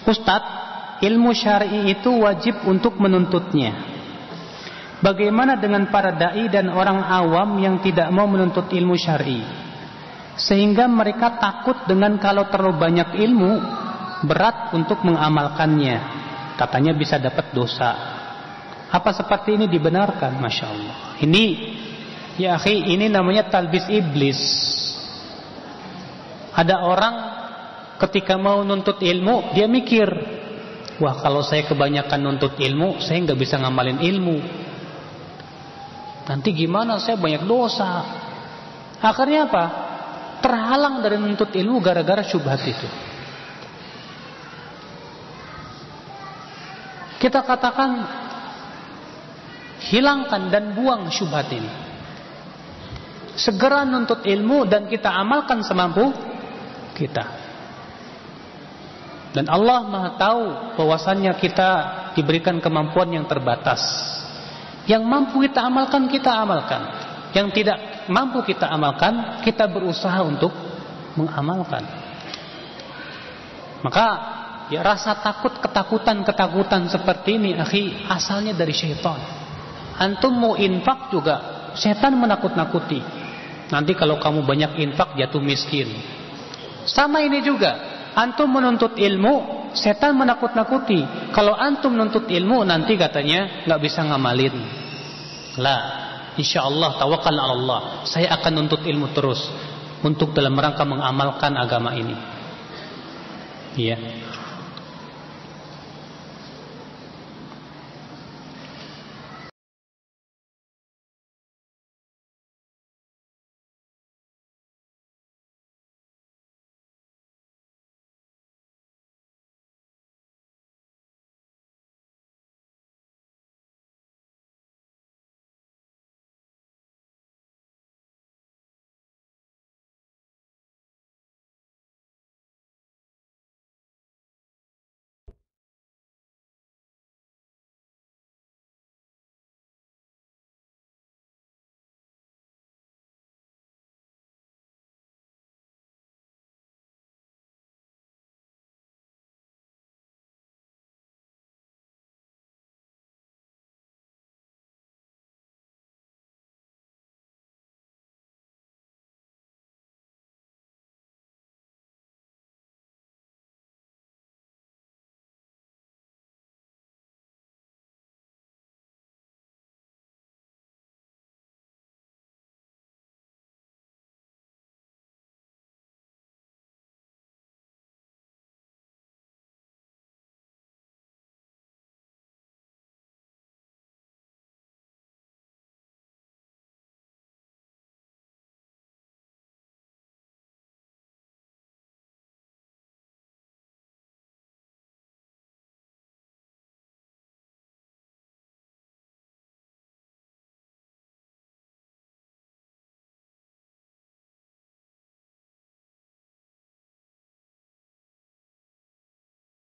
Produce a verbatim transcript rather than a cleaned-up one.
Ustadz, ilmu syar'i itu wajib untuk menuntutnya. Bagaimana dengan para dai dan orang awam yang tidak mau menuntut ilmu syar'i, sehingga mereka takut dengan kalau terlalu banyak ilmu berat untuk mengamalkannya, katanya bisa dapat dosa. Apa seperti ini dibenarkan? Masya Allah. Ini, ya akhi, ini namanya talbis iblis. Ada orang ketika mau nuntut ilmu, dia mikir, wah kalau saya kebanyakan nuntut ilmu, saya nggak bisa ngamalin ilmu. Nanti gimana, saya banyak dosa. Akhirnya apa? Terhalang dari menuntut ilmu gara-gara syubhat itu. Kita katakan, hilangkan dan buang syubhat ini. Segera nuntut ilmu dan kita amalkan semampu kita. Dan Allah Maha tahu bahwasannya kita diberikan kemampuan yang terbatas. Yang mampu kita amalkan, kita amalkan. Yang tidak mampu kita amalkan, kita berusaha untuk mengamalkan. Maka ya rasa takut, ketakutan-ketakutan seperti ini, akhi, asalnya dari syaitan. Antum mau infak juga, setan menakut-nakuti. Nanti kalau kamu banyak infak, jatuh miskin. Sama ini juga, antum menuntut ilmu, setan menakut-nakuti. Kalau antum menuntut ilmu, nanti katanya nggak bisa ngamalin. Lah, insya Allah tawakal ala Allah. Saya akan nuntut ilmu terus untuk dalam rangka mengamalkan agama ini. Iya.